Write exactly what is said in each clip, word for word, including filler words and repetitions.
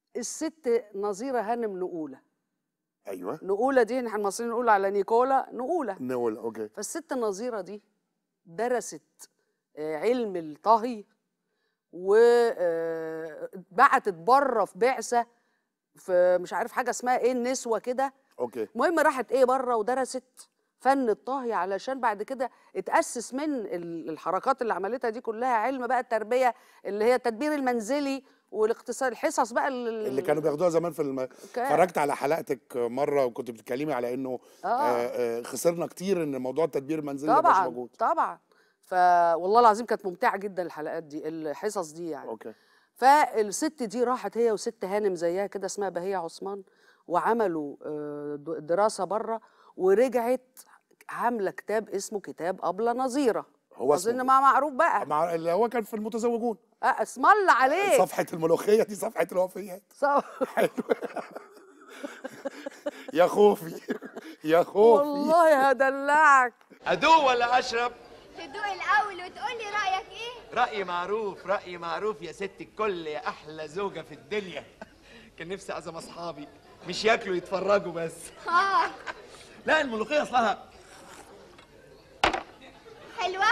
الست نظيرة هانم نقولة. ايوه. نقولة دي احنا المصريين نقول على نيكولا نقولة. نقولة اوكي. فالست النظيرة دي درست علم الطهي وبعتت بره في بعثة في مش عارف حاجة اسمها ايه النسوة كده. اوكي. المهم راحت ايه بره ودرست فن الطهي علشان بعد كده اتأسس من الحركات اللي عملتها دي كلها علم بقى التربية اللي هي التدبير المنزلي والاقتصاد، الحصص بقى اللي, اللي كانوا بياخدوها زمان في الم... اتفرجت على حلقتك مره وكنت بتتكلمي على انه آه. آه خسرنا كتير ان موضوع التدبير المنزلي طبعا مش موجود. طبعا. فوالله العظيم كانت ممتعه جدا الحلقات دي الحصص دي يعني. اوكي. فالست دي راحت هي وست هانم زيها كده اسمها بهية عثمان وعملوا دراسه بره ورجعت عامله كتاب اسمه كتاب أبلة نظيرة. هو اظن ما معروف بقى مع اللي هو كان في المتزوجون. اه اسم الله عليك. صفحه الملوخيه دي صفحه الوفيات. صف... حلو. يا خوفي يا خوفي والله هدلعك. ادوق ولا اشرب؟ تدوق الاول وتقول لي رايك ايه؟ رايي معروف، رايي معروف يا ست الكل، يا احلى زوجه في الدنيا. كان نفسي اعزم اصحابي مش ياكلوا يتفرجوا بس. اه لا الملوخيه اصلها حلوه.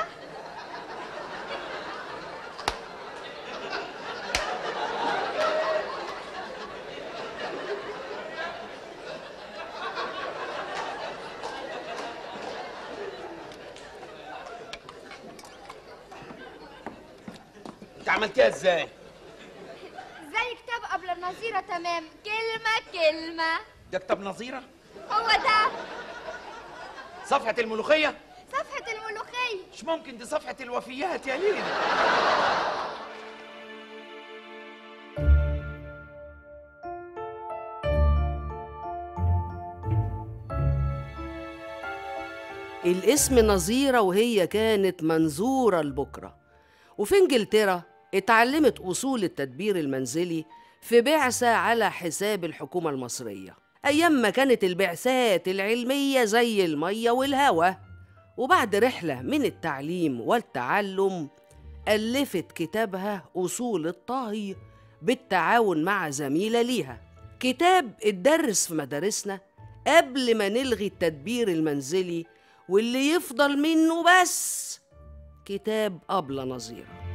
انت عملتيها ازاي؟ زي كتاب قبل النظيرة تمام، كلمة كلمة. ده كتاب نظيرة؟ هو ده. صفحة الملوخية؟ صفحة الملوخية. مش ممكن، دي صفحة الوفيات يا ليلى. الاسم نظيرة وهي كانت منظورة لبكرة، وفي انجلترا اتعلمت أصول التدبير المنزلي في بعثة على حساب الحكومة المصرية أيام ما كانت البعثات العلمية زي المية والهوا. وبعد رحلة من التعليم والتعلم ألفت كتابها أصول الطهي بالتعاون مع زميلة ليها، كتاب اتدرس في مدارسنا قبل ما نلغي التدبير المنزلي واللي يفضل منه بس كتاب أبلة نظيرة.